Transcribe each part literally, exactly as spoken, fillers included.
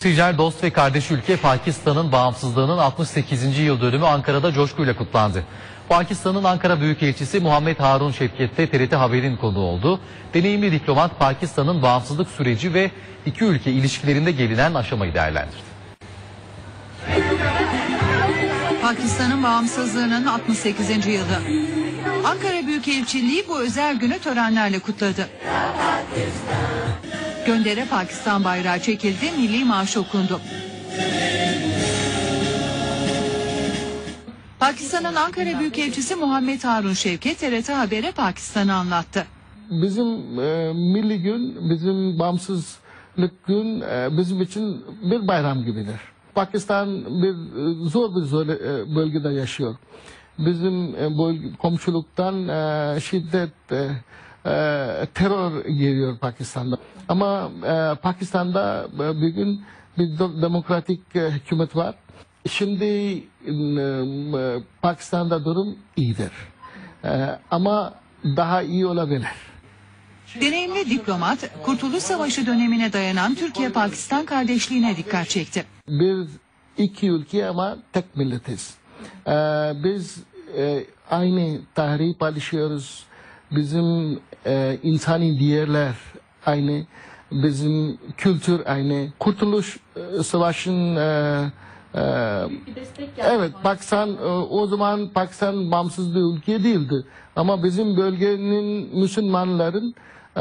Ticari dost ve kardeş ülke Pakistan'ın bağımsızlığının altmış sekizinci yıl dönümü Ankara'da coşkuyla kutlandı. Pakistan'ın Ankara Büyükelçisi Muhammed Harun Şevket de T R T Haber'in konuğu oldu. Deneyimli diplomat Pakistan'ın bağımsızlık süreci ve iki ülke ilişkilerinde gelinen aşamayı değerlendirdi. Pakistan'ın bağımsızlığının altmış sekizinci yılı. Ankara Büyükelçiliği bu özel günü törenlerle kutladı. Göndere Pakistan bayrağı çekildi, milli marş okundu. Pakistan'ın Ankara Büyükelçisi Muhammed Harun Şevket T R T Haber'e Pakistan'ı anlattı. Bizim e, milli gün, bizim bağımsızlık gün e, bizim için bir bayram gibidir. Pakistan bir e, zor bir zor e, bölgede yaşıyor. Bizim e, bölge, komşuluktan e, şiddet, e, e, terör geliyor Pakistan'da. Ama e, Pakistan'da e, bugün bir demokratik e, hükümet var. Şimdi e, e, Pakistan'da durum iyidir. E, ama daha iyi olabilir. Deneyimli diplomat, Kurtuluş Savaşı dönemine dayanan Türkiye-Pakistan kardeşliğine dikkat çekti. Biz iki ülke ama tek milletiz. Ee, biz e, aynı tarihi paylaşıyoruz. Bizim e, insani değerler aynı. Bizim kültür aynı. Kurtuluş e, Savaşı'nın e, e, evet Pakistan e, o zaman Pakistan bağımsız bir ülke değildi. Ama bizim bölgenin Müslümanların e,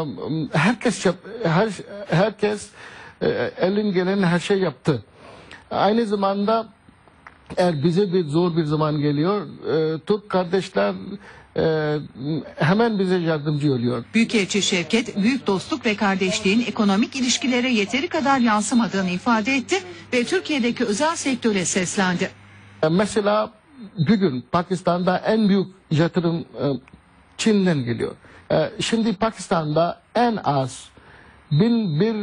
herkes her, herkes e, elin gelen her şey yaptı. Aynı zamanda eğer bize bir zor bir zaman geliyor, e, Türk kardeşler e, hemen bize yardımcı oluyor. Büyükelçi Şevket, büyük dostluk ve kardeşliğin ekonomik ilişkilere yeteri kadar yansımadığını ifade etti ve Türkiye'deki özel sektöre seslendi. E, mesela bugün Pakistan'da en büyük yatırım e, Çin'den geliyor. E, şimdi Pakistan'da en az bin bir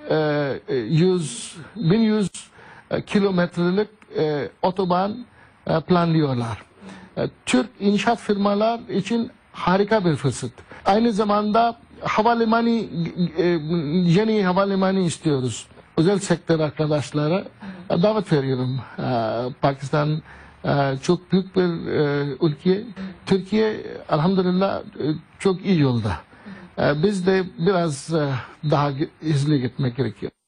e, yüz bin yüz kilometrelik e, otoban e, planlıyorlar. E, Türk inşaat firmalar için harika bir fırsat. Aynı zamanda havalimanı, e, yeni havalimanı istiyoruz. Özel sektör arkadaşlara e, davet veriyorum. E, Pakistan e, çok büyük bir e, ülke. Türkiye elhamdülillah e, çok iyi yolda. E, biz de biraz e, daha hızlı gitmek gerekiyor.